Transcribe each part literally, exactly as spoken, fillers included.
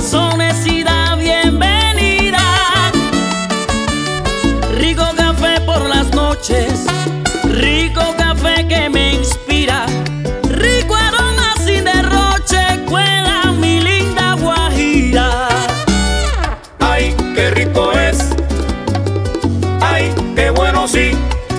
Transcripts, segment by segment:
corazones y da bienvenida. Rico café por las noches, rico café que me inspira, rico aroma sin derroche, cuela mi linda Guajira. Ay, qué rico es, ay, qué bueno sí.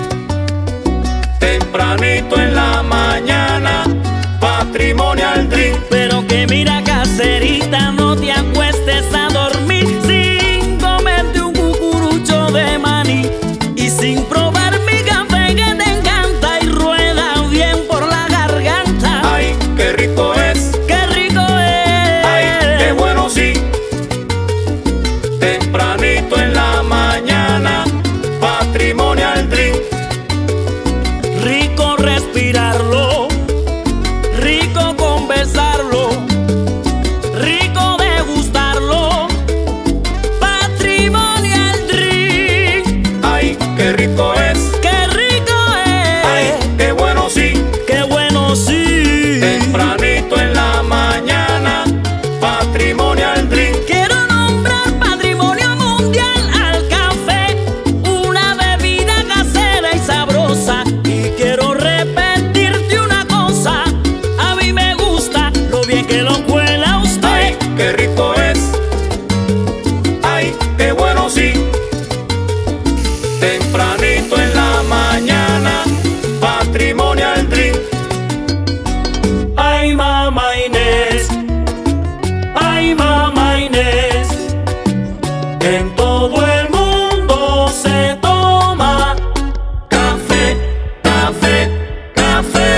Tempranito en la mañana, patrimonial drink. Pero que mira, caserita, no te acuestes a dormir sin comerte un cucurucho de maní y sin probar mi café que te encanta y rueda bien por la garganta. Ay, qué rico es, qué rico es, ay, qué bueno sí. Tempranito en la mañana, patrimonial drink. Rico respirarlo, rico conversarlo, rico degustarlo, patrimonial drink. Ay, qué rico es, qué rico es, ay, qué bueno sí. qué bueno sí. Tempranito en la mañana, patrimonial drink. Quiero nombrar patrimonio mundial al café, una bebida casera y sabrosa. Y quiero repetirte una cosa, a mí me gusta lo bien que lo cuela usted. Ay, qué rico es, ay, qué bueno sí. Tempranito en la mañana, patrimonial drink. Ay, mamá Inés, ay, mamá Inés, en todo el mundo se toma Café, café, café,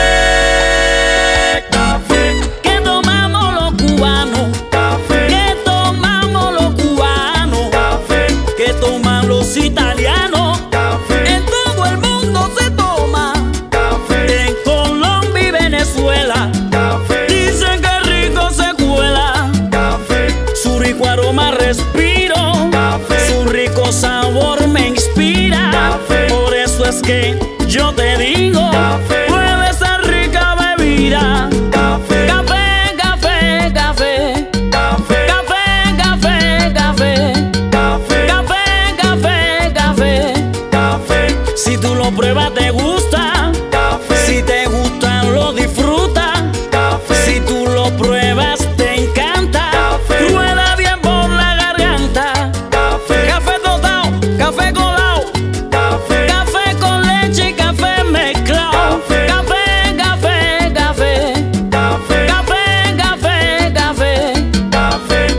café, que tomamos los cubanos, café, que tomamos los cubanos, café, que toman los italianos. café, En todo el mundo se toma, café, en Colombia y Venezuela. café, Dicen que rico se cuela, café, su rico aroma respiro, café, su rico sabor me inspira. Café. Por eso es que yo te digo, Café. prueba esa rica bebida. café, Café, café, café, café, café, café, café, café, café, café, café. café, Si tú lo pruebas te gusta, café, si te gusta lo disfrutas, café, si tú lo pruebas te encanta, Café. rueda bien por la garganta. café, Café tostado, café colado, café, café con leche y café mezclado. Café. Café, café, café, café, café, café, café. café,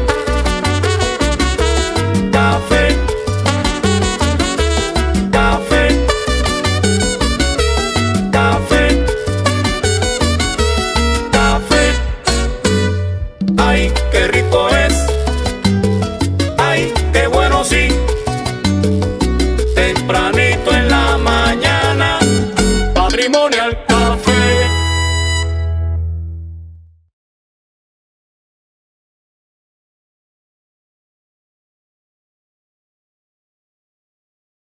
café, café, café, café. Ay, qué rico es.